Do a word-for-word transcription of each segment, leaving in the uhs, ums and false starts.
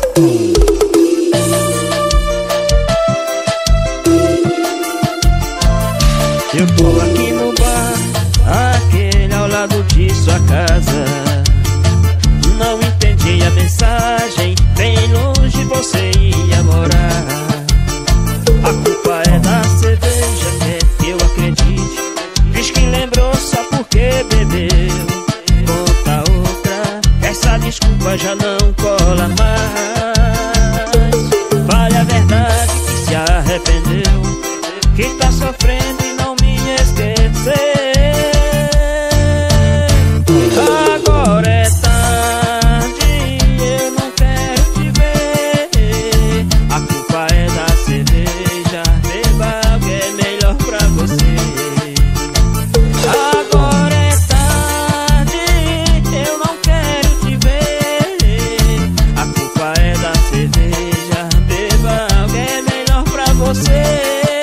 Eu tô aqui no bar, aquele ao lado de sua casa. Não entendi a mensagem, bem longe você ia morar. A culpa é da cerveja, quer que eu acredite. Diz que lembrou só porque bebeu. Conta outra, essa desculpa já não cola mais. Fale a verdade que se arrependeu, que tá sofrendo e não me esqueceu. Agora é tarde, eu não quero te ver. A culpa é da cerveja, beba o que é melhor pra você. Agora é tarde, eu não quero te ver. A culpa é da cerveja, beba o que é melhor pra você.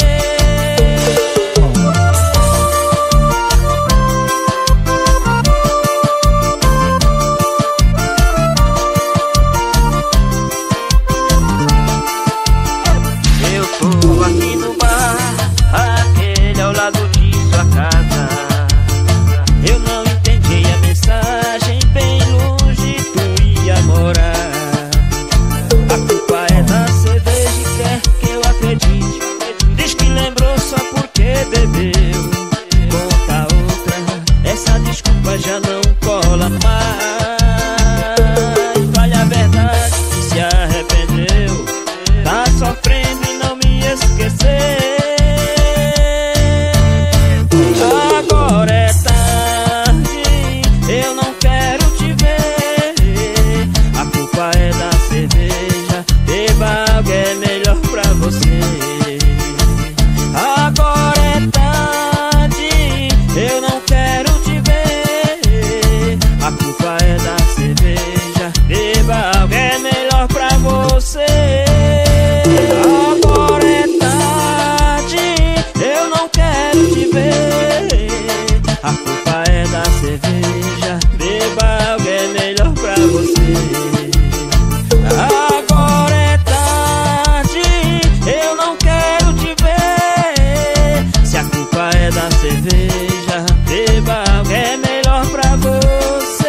Já não cola mais. Fale a verdade que se arrependeu, tá sofrendo e não me esqueceu. Agora é tarde, eu não quero te ver. A culpa é da cerveja, beba o que é melhor pra você. Agora é tarde, eu não quero te ver. A culpa é da cerveja, beba o que é melhor pra você. Agora é tarde, eu não quero te ver. A culpa é da cerveja, beba o que é melhor pra você. Agora é tarde, eu não quero te ver. Se a culpa é da cerveja, beba o que é melhor pra você.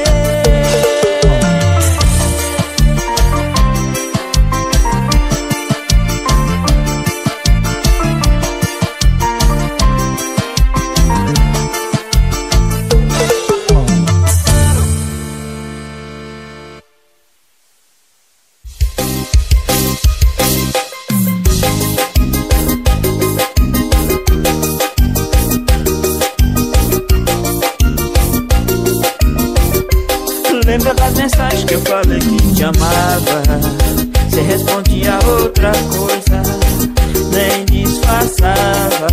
Lembra das mensagens que eu falei que te amava? Você respondia outra coisa, nem disfarçava.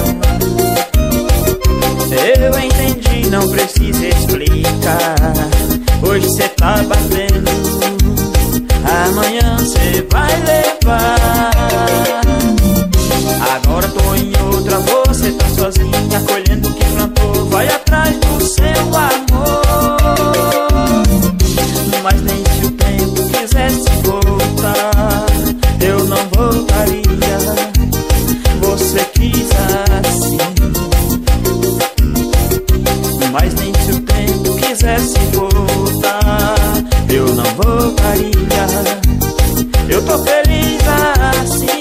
Eu entendi, não precisa explicar. Hoje cê tá batendo, amanhã cê vai levar. Agora tô em outra, você tá sozinha, colhendo o que plantou. Vai atrás do seu amor. Mas nem se o tempo quisesse voltar, eu não voltaria. Você quis assim. Mas nem se o tempo quisesse voltar, eu não voltaria. Eu tô feliz assim.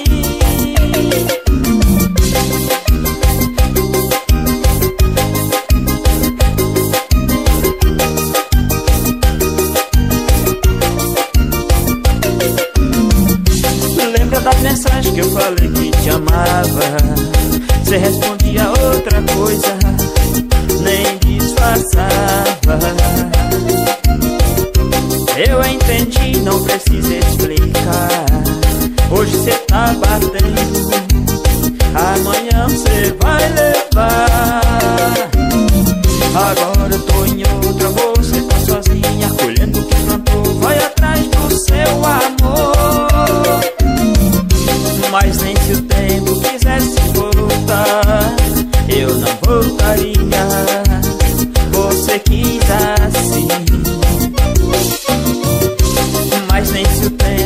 Das mensagens que eu falei que te amava, você respondia outra coisa, nem disfarçava. Eu entendi, não precisa explicar. Hoje cê tá batendo, amanhã cê vai levar. Agora eu tô em outra, você tá sozinha, colhendo o que plantou. Vai atrás do seu amor. Mas nem se o tempo quisesse voltar, eu não voltaria. Você quis assim. Mas nem se o tempo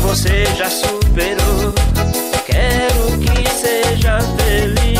você já superou. Quero que seja feliz.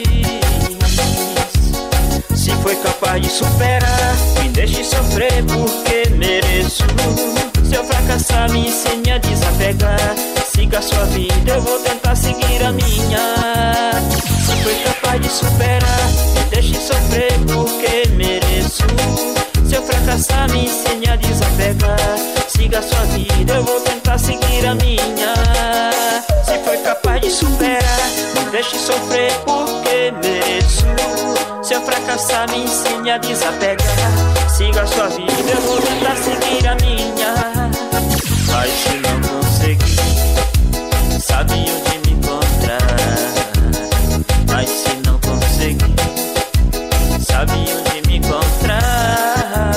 Se foi capaz de superar, me deixe sofrer porque mereço. Se eu fracassar, me ensine a desapegar. Siga a sua vida, eu vou tentar seguir a minha. Se foi capaz de superar, me deixe sofrer porque mereço. Se eu fracassar, me ensine a desapegar. Siga a sua vida, eu vou tentar seguir a minha. Se foi capaz de superar, me deixe sofrer porque mereço. Se eu fracassar, me ensine a desapegar. Siga a sua vida, eu vou tentar seguir a minha. Mas se não conseguir, sabe onde me encontrar. Mas se não conseguir, sabe onde me encontrar.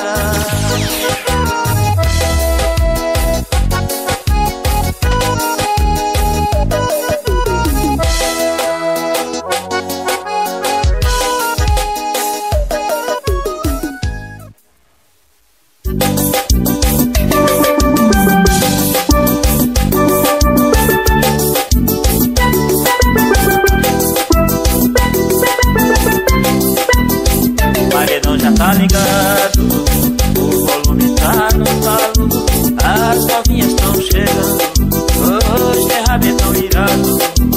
Tá ligado, o volume tá no talo. As novinhas tão chegando, hoje é rabetão irado.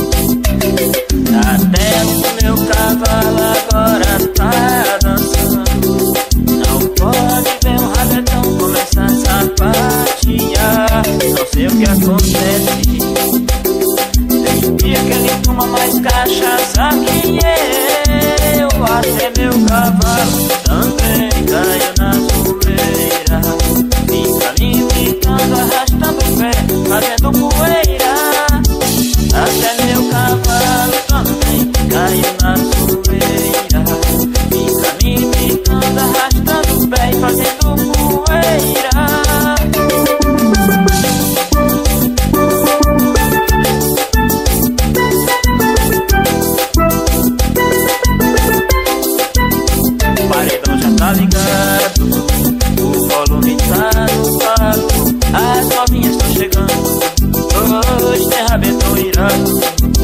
Até o meu cavalo agora tá dançando. Não pode ver um rabetão começar a sapatear. Não sei o que acontece, tem dia que ele toma mais cachaça que eu. Até meu cavalo também caiu na zoeira. Fica me imitando, arrastando o pé, fazendo poeira. Até meu cavalo também caiu na zoeira. Fica me imitando, arrastando o pé, fazendo poeira. Tá ligado, o volume tá no talo. As novinhas tão chegando, hoje tem rabetão irado.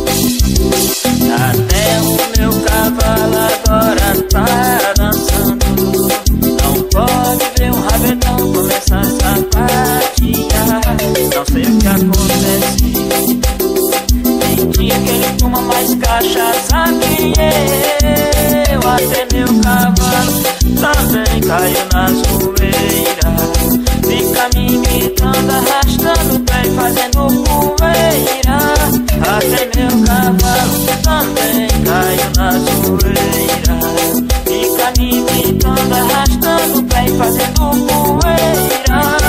Até o meu cavalo agora tá dançando. Não pode ver um rabetão começar a sapatear. Não sei o que acontece, tem dia que ele toma mais cachaça que eu. Até meu cavalo também caiu na zoeira. Fica me imitando, arrastando o pé e fazendo poeira. Até meu cavalo também caiu na zoeira. Fica me imitando, arrastando o pé e fazendo poeira.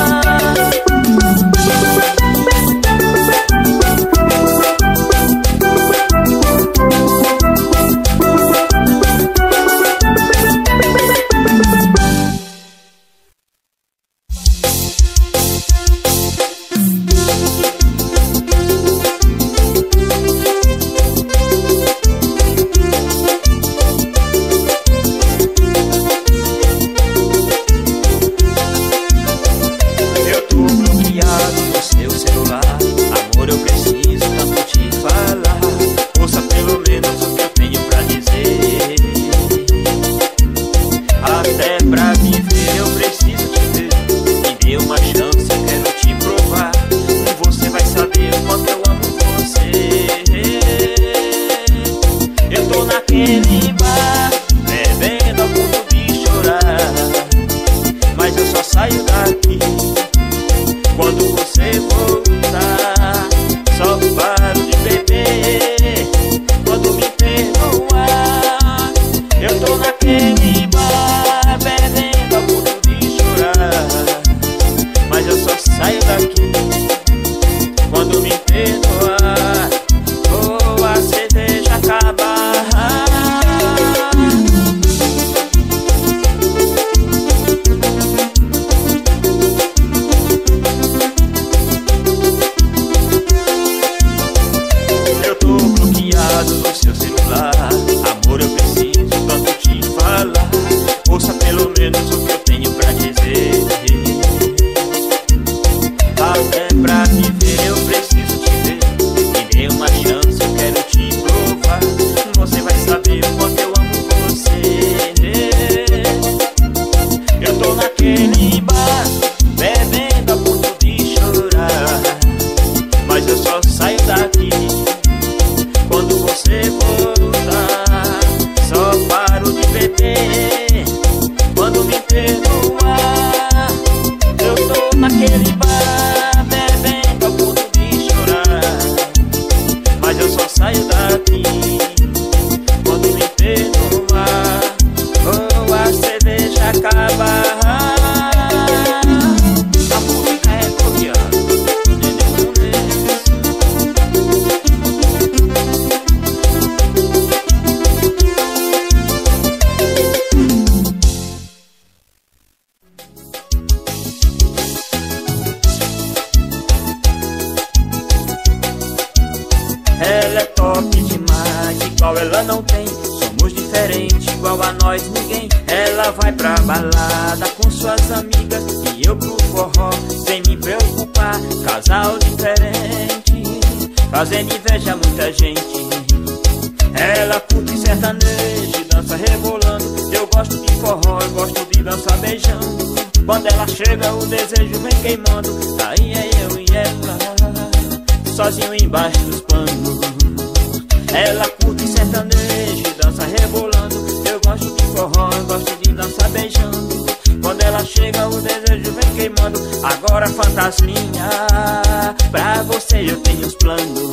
igual ela não tem. Somos diferentes, igual a nós ninguém. Ela vai pra balada com suas amigas e eu pro forró, sem me preocupar. Casal diferente, fazendo inveja a muita gente. Ela curte sertanejo e dança rebolando. Eu gosto de forró, eu gosto de dançar beijando. Quando ela chega o desejo vem queimando. Aí é eu e ela, sozinho embaixo dos panos. Ela curte sertanejo e dança rebolando. Eu gosto de forró, eu gosto de dançar beijando. Quando ela chega o desejo vem queimando. Agora fantasminha, pra você eu tenho os planos.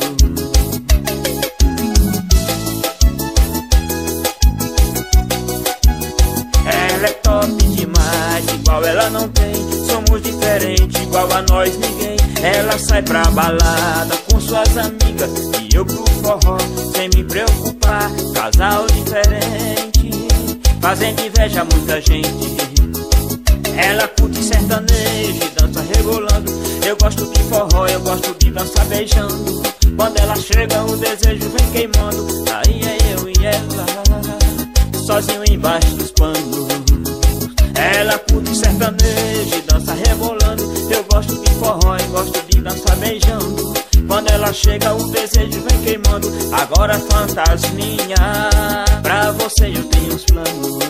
Ela é top demais, igual ela não tem. Somos diferentes, igual a nós ninguém. Ela sai pra balada com suas amigas e eu pro forró, sem me preocupar. Casal diferente, fazendo inveja a muita gente. Ela curte sertanejo e dança rebolando. Eu gosto de forró, eu gosto de dançar beijando. Quando ela chega o desejo vem queimando. Aí é eu e ela, sozinho embaixo dos panos. Ela curte sertanejo e dança rebolando. Eu gosto de forró e gosto de dançar beijando. Quando ela chega o desejo vem queimando. Agora fantasminha, pra você eu tenho os planos.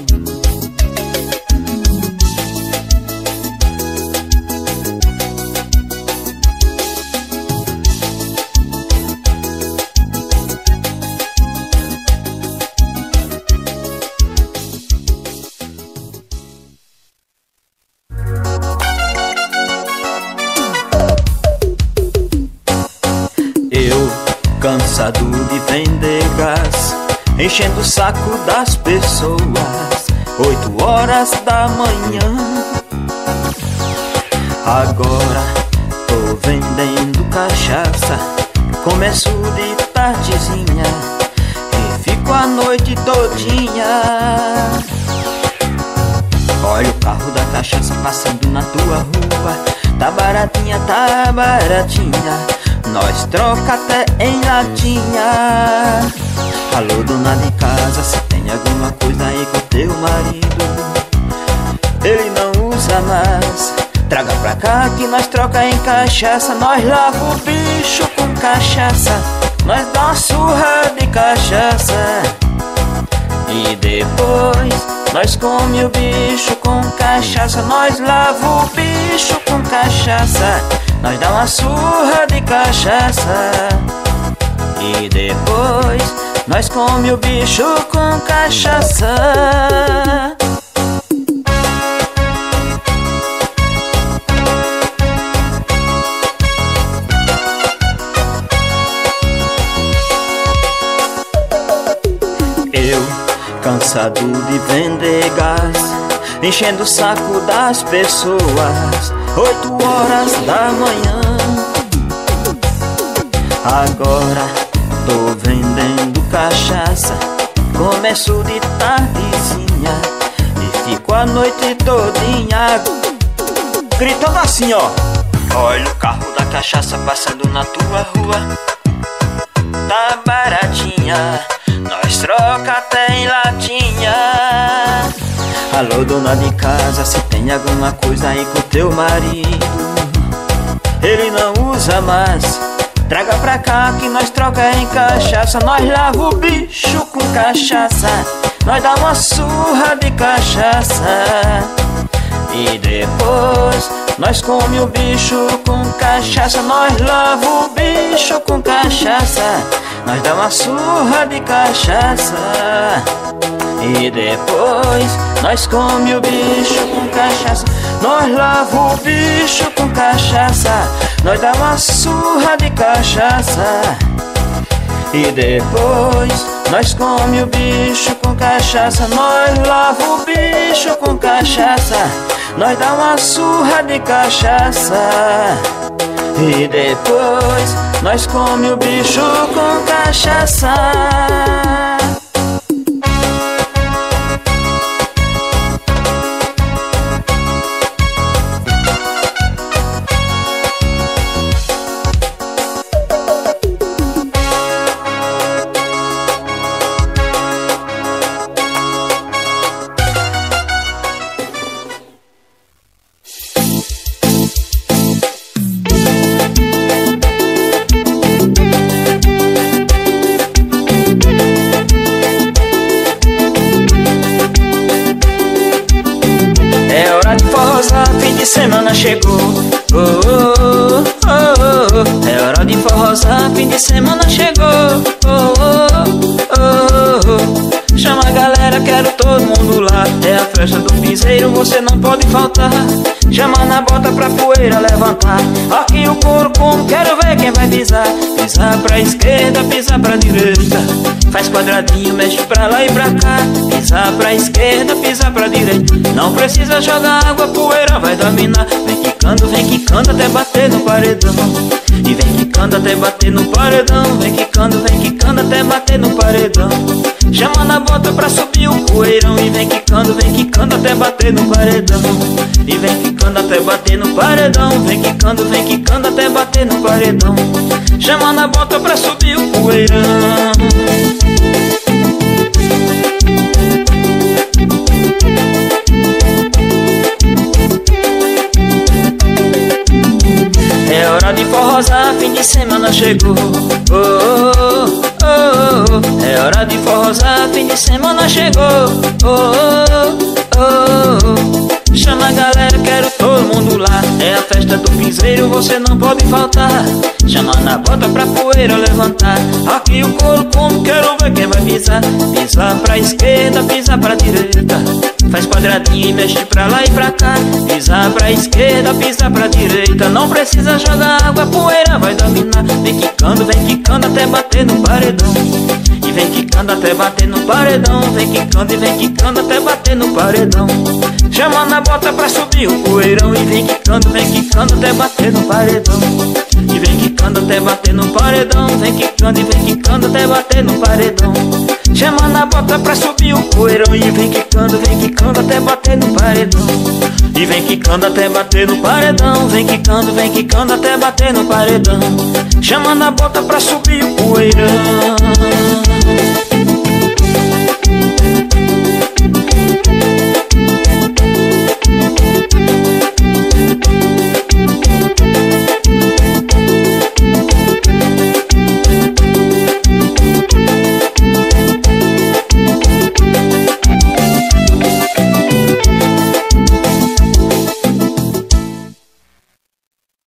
Cansado de vender gás, enchendo o saco das pessoas, oito horas da manhã. Agora tô vendendo cachaça, começo de tardezinha e fico a noite todinha. Olha o carro da cachaça passando na tua rua. Tá baratinha, tá baratinha, nós troca até em latinha. Alô, dona de casa, se tem alguma coisa aí com teu marido, ele não usa mais, traga pra cá que nós troca em cachaça. Nós lava o bicho com cachaça, nós dá uma surra de cachaça e depois nós come o bicho com cachaça. Nós lava o bicho com cachaça, nós dá uma surra de cachaça e depois nós come o bicho com cachaça. Eu, cansado de vender gás, enchendo o saco das pessoas, oito horas da manhã. Agora tô vendendo cachaça, começo de tardezinha e fico a noite todinha. Gritando assim, ó: olha o carro da cachaça passando na tua rua. Tá baratinha, nós troca até em latinha. Alô, dona de casa, se tem alguma coisa aí com teu marido, ele não usa mais, traga pra cá que nós troca em cachaça. Nós lava o bicho com cachaça, nós dá uma surra de cachaça e depois nós come o bicho com cachaça. Nós lava o bicho com cachaça, nós dá uma surra de cachaça e depois nós come o bicho com cachaça. Nós lava o bicho com cachaça, nós dá uma surra de cachaça e depois nós come o bicho com cachaça. Nós lava o bicho com cachaça, nós dá uma surra de cachaça e depois nós come o bicho com cachaça. de semana chegou. Oh, oh, oh, oh. É hora de forrosar, fim de semana chegou. Oh, oh, oh, oh. Chama a galera, quero todo mundo lá. É a festa do piseiro, você não pode faltar. Chama na bota pra poeira levantar. Aqui o couro como, quero ver quem vai pisar. Pisar pra esquerda, pisar pra direita. Faz quadradinho, mexe pra lá e pra cá. Pisar pra esquerda, pisar pra direita. Não precisa jogar água, poeira vai dominar. Vem quicando, vem quicando até bater no paredão. E vem quicando até bater no paredão. Vem quicando, vem quicando até bater no paredão. Chama na bota pra subir o poeirão. E vem quicando, vem quicando até bater no paredão. E vem quicando até bater no paredão. Vem quicando, vem quicando até bater no paredão. Chama na bota pra subir o poeirão. É hora de forrosar, fim de semana chegou. Oh, oh, oh, oh. É hora de forrosar, fim de semana chegou. Oh, oh, oh, oh. Chama a galera, quero todo mundo lá. É a festa do piseiro, você não pode faltar. Chama na bota pra poeira levantar. Aqui o couro como, quero ver quem vai pisar. Pisar pra esquerda, pisar pra direita. Faz quadradinho e mexe pra lá e pra cá. Pisar pra esquerda, pisar pra direita. Não precisa jogar água, a poeira vai dominar. Vem quicando, vem quicando até bater no paredão. E vem quicando até bater no paredão. Vem quicando e vem quicando até bater no paredão. Chama na bota pra subir o poeirão. E vem quicando, vem quicando até bater no paredão. E vem quicando até bater no paredão. Vem quicando e vem quicando até bater no paredão. Chama na bota pra subir o poeirão. E vem quicando, vem quicando até bater no paredão. E vem quicando até bater no paredão. Vem quicando, vem quicando até bater no paredão. Chama na bota pra subir o poeirão.